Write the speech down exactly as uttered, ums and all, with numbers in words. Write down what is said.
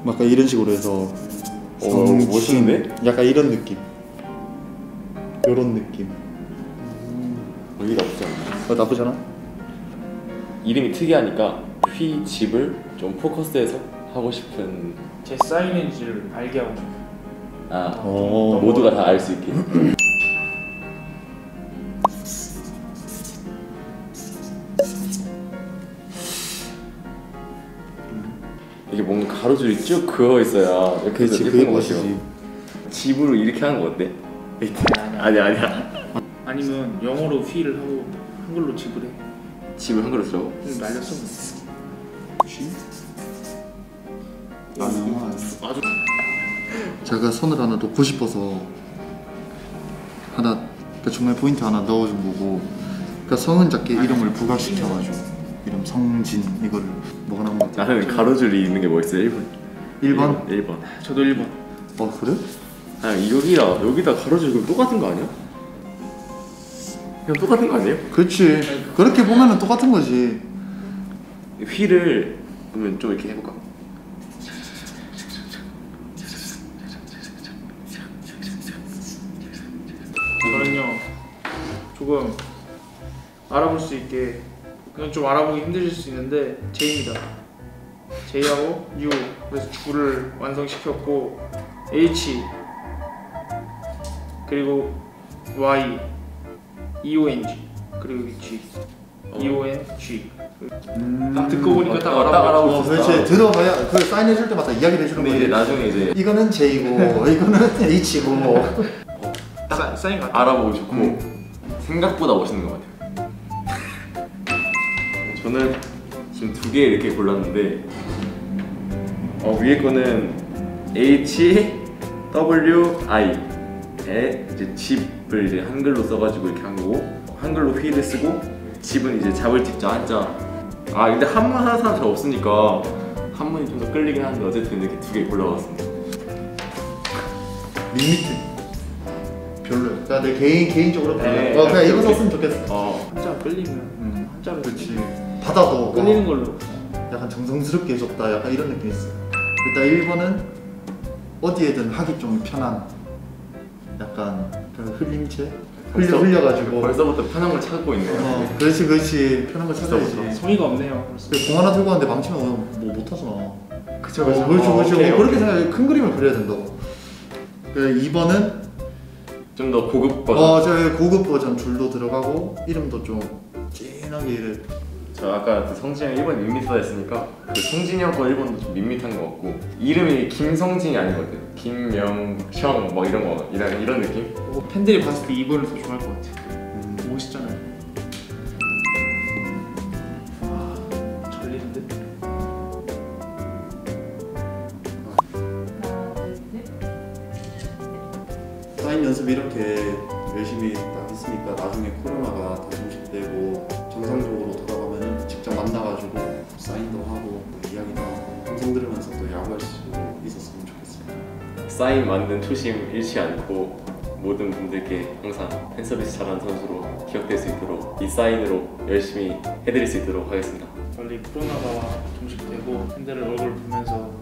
약간 이런 식으로 해서 오, 멋있는데? 약간 이런 느낌. 요런 느낌. 음, 이게 나쁘지 않네. 어, 나쁘지 않아? 이름이 특이하니까 휘 집을 좀 포커스해서 하고 싶은. 제 사이니지를 알게 하고 싶어요. 아, 어, 모두가 다 알 수 있게. 이게 뭔가 가로줄이 쭉 그어 있어야 이렇게 그렇지, 예쁜 그게 것 같아요. 멋이지. 집으로 이렇게 하는 거 어때? 아니야 아니야. 아니면 영어로 휘를 하고 한글로 집을 해. 집을 한글로 쓰라고? 좀 날렸어. 쥐? 아, 아, 아주 제가 손을 하나 놓고 싶어서 하나, 그러니까 중간에 포인트 하나 넣어준 거고, 그러니까 성은 작게 이름을 부각시켜가지고 이름 성진 이거를 뭐가 나온 것 같아? 나는 가로줄이 있는 게 멋있어. 일 번. 일 번? 일 번. 저도 일 번. 어 그래? 아니 여기다 여기다 가로줄 그럼 똑같은 거 아니야? 그냥 똑같은 거 아니에요? 그렇지. 그렇게 보면은 똑같은 거지. 휘를 그러면 좀 이렇게 해볼까? 저는요 조금 알아볼 수 있게, 그건 좀 알아보기 힘드실 수 있는데 J입니다. J하고 U, 그래서 줄을 완성시켰고 H 그리고 Y, E O N G 그리고 G, E O N G. 음... 딱 듣고 보니까 어, 딱 딱 알아보고. 알아보고 어, 그렇지. 들어봐야 그 사인해줄 때마다 이야기를 해주는 근데 이제 거지. 나중에 이제 이거는 J고 이거는 H고. 사, 사인 같아. 알아보고 좋고 음. 생각보다 멋있는 것 같아요. 저는 지금 두 개 이렇게 골랐는데 어, 위에 거는 H W I에 이제 집을 이제 한글로 써가지고 이렇게 한 거고, 한글로 휘를 쓰고 집은 이제 잡을 집자 한자. 아 근데 한문 하는 사람 잘 없으니까 한문이 좀 더 끌리긴 하는데 어쨌든 이렇게 두 개 골라봤습니다. 밋밋해. 별로야. 그러니까 내 개인 개인적으로 별로야. 네, 어, 그냥 이거 그렇게. 썼으면 좋겠어. 어, 한자 끌리면 음, 한자로 그렇지. 받아도 끌리는 와, 걸로. 약간 정성스럽게 해줬다. 약간 이런 느낌이 있어. 일단 일 번은 어디에든 하기 좀 편한. 약간 그 흘림체? 흘려 벌써- 흘려가지고. 벌써부터 편한 걸 찾고 있네요. 어, 그렇지, 그렇지. 편한 거 찾아야지. 성의가 없네요. 벌써. 그 공 하나 들고 왔는데 망치면 뭐 못하잖아. 그쵸 어, 그쵸. 그렇지, 어, 그렇지. 오케이, 어, 그렇게 오케이. 생각해. 큰 그림을 그려야 된다고. 그 이 번은 좀 더 고급 버전. 어, 저 고급 버전 줄도 들어가고 이름도 좀 진하게 이래. 저 아까 그 성진이 형 일 번이 밋밋하다 했으니까 그 성진이 형 거 일 번도 좀 밋밋한 것 같고, 이름이 김성진이 아닌 것 같아요. 김명형 뭐 이런 거 이런 이런 느낌? 어, 팬들이 봤을 때 이 번을 더 좋아할 것 같아. 음. 멋있잖아요. 와, 절리는데? 사인 연습 이렇게 열심히 딱 했으니까 나중에 코로나가 다 종식되고 정상적으로 돌아가면은 직접 만나가지고 사인도 하고 이야기도 하고 방송 들으면서 또 야구할 수 있었으면 좋겠습니다. 사인 만든 초심 잃지 않고 모든 분들께 항상 팬 서비스 잘하는 선수로 기억될 수 있도록 이 사인으로 열심히 해드릴 수 있도록 하겠습니다. 빨리 코로나가 종식되고 팬들을 얼굴 보면서